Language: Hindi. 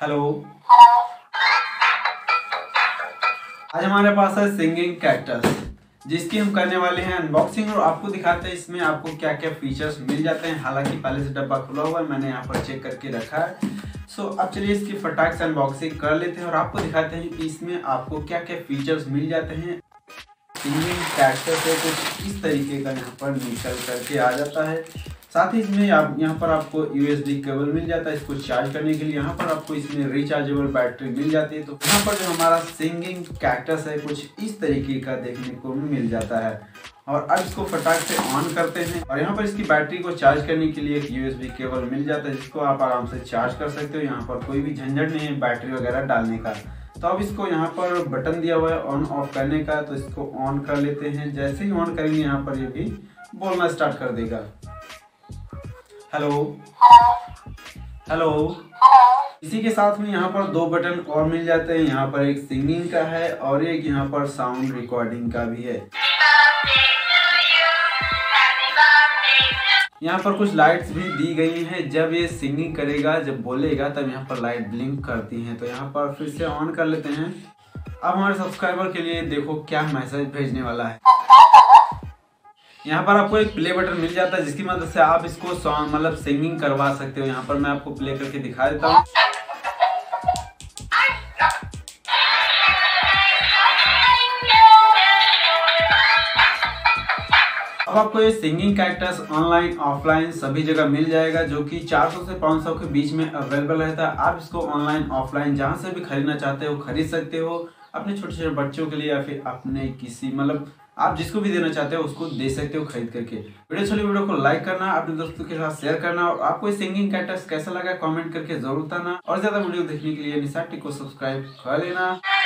हेलो। आज हमारे पास है सिंगिंग कैक्टस, जिसकी हम करने वाले हैं अनबॉक्सिंग और आपको दिखाते हैं इसमें आपको क्या क्या फीचर्स मिल जाते हैं। हालांकि पहले से डब्बा खुला हुआ है, मैंने यहाँ पर चेक करके रखा है। अब चलिए इसकी फटाक से अनबॉक्सिंग कर लेते हैं और आपको दिखाते हैं कि इसमें आपको क्या क्या फीचर्स मिल जाते हैं। सिंगिंग कैक्टस है कुछ इस तरीके का यहाँ पर निकल करके आ जाता है। साथ ही इसमें यहाँ पर आपको USB केबल मिल जाता है इसको चार्ज करने के लिए। यहाँ पर आपको इसमें रिचार्जेबल बैटरी मिल जाती है। तो यहाँ पर जो हमारा सिंगिंग कैक्टस है कुछ इस तरीके का देखने को मिल जाता है। और अब इसको फटाक से ऑन करते हैं और यहाँ पर इसकी बैटरी को चार्ज करने के लिए एक USB केबल मिल जाता है जिसको आप आराम से चार्ज कर सकते हो। यहाँ पर कोई भी झंझट नहीं है बैटरी वगैरह डालने का। तो अब इसको यहाँ पर बटन दिया हुआ है ऑन ऑफ करने का, तो इसको ऑन कर लेते हैं। जैसे ही ऑन करेंगे यहाँ पर ये भी बोलना स्टार्ट कर देगा। Hello hello. इसी के साथ में यहाँ पर दो बटन और मिल जाते हैं। यहाँ पर एक सिंगिंग का है और एक यहाँ पर साउंड रिकॉर्डिंग का भी है। यहाँ पर कुछ लाइट्स भी दी गई हैं। जब ये सिंगिंग करेगा, जब बोलेगा, तब यहाँ पर लाइट ब्लिंक करती हैं। तो यहाँ पर फिर से ऑन कर लेते हैं। अब हमारे सब्सक्राइबर के लिए देखो क्या मैसेज भेजने वाला है। यहाँ पर आपको एक प्ले बटन मिल जाता है जिसकी मदद से आप इसको सॉन्ग मतलब सिंगिंग करवा सकते हो। यहाँ पर मैं आपको प्ले करके दिखा देता हूँ। अब आपको ये सिंगिंग कैक्टस ऑनलाइन ऑफलाइन सभी जगह मिल जाएगा, जो कि 400 से 500 के बीच में अवेलेबल रहता है। आप इसको ऑनलाइन ऑफलाइन जहां से भी खरीदना चाहते हो खरीद सकते हो, अपने छोटे छोटे बच्चों के लिए या फिर अपने किसी मतलब आप जिसको भी देना चाहते हो उसको दे सकते हो खरीद करके। वीडियो को लाइक करना, अपने दोस्तों के साथ शेयर करना और आपको ये सिंगिंग कैक्टस कैसा लगा कमेंट करके जरूर बताना। और ज्यादा वीडियो देखने के लिए निसाटी को सब्सक्राइब कर लेना।